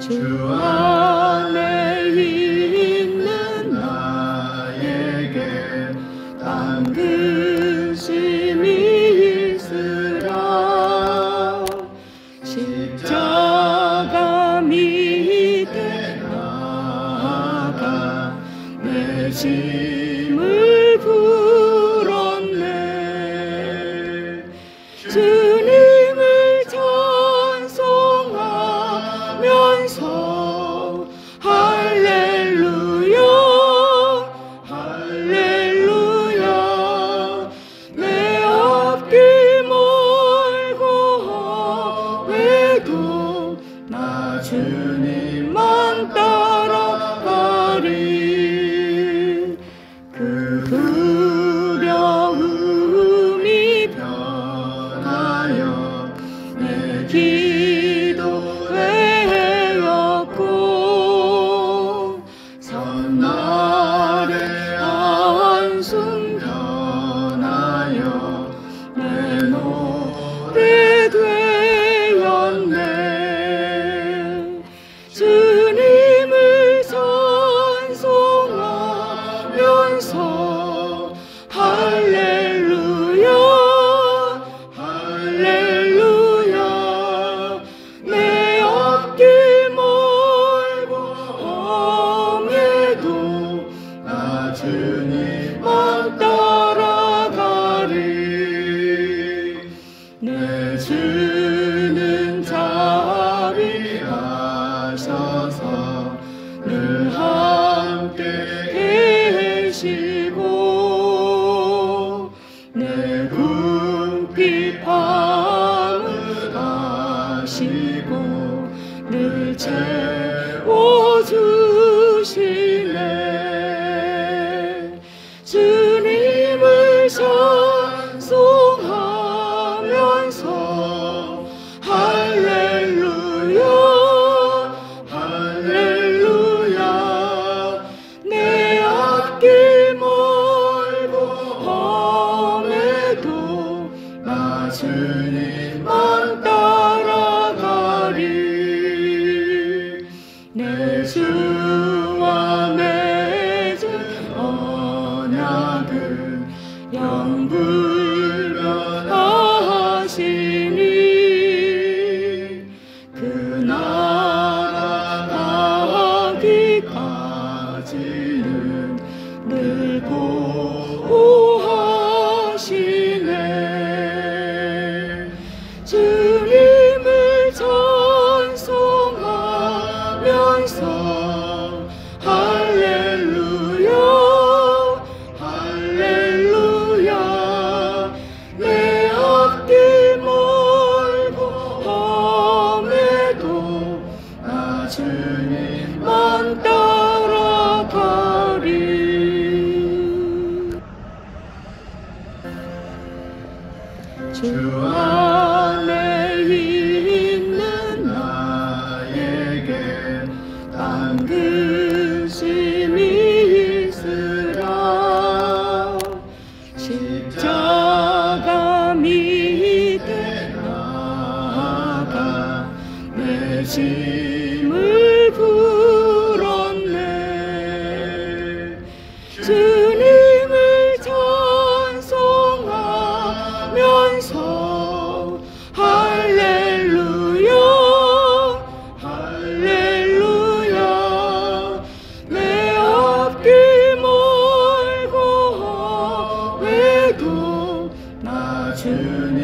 주 안에 있는 나에게 당근심이 있으라. 십자가 밑에 나아가 내 짐을 풀었네. 주님을 찬송하면서 할렐루야 할렐루야. 내 앞길 멀고 험해도 나 주님만 따라가리. 그 두려움이 변하여 내 기도회였고 선날의 한숨 변하여 내 노래 되었네. 주님을 찬송하면서 할렐루야 할렐루야. 내 앞길 멀고 험해도 나 주님만 따라가리. 내 주는 자비하셔서 늘 함께 계시고 내 궁핍함을 아시고 늘 채워주시네. 주님을 찬송하면서 할렐루야 할렐루야. 내 앞길 멀고 험해도 나 주님만 따라가리. 내 주와 맺은 언약은 영불변하시니 그 나라 가기까지는 늘 보호하시네. 주님을 찬송하면서 할렐루야 할렐루야. 내 앞길 멀고 험해도 나 주님만 따라가리. 주 안에 있는 나에게 당근심이 있으라. 십자가 밑에 나아가 내 짐을 풀었네. 주님을 찬송하면서 할렐루야 할렐루야. 내 앞길 멀고 험해도 나 주님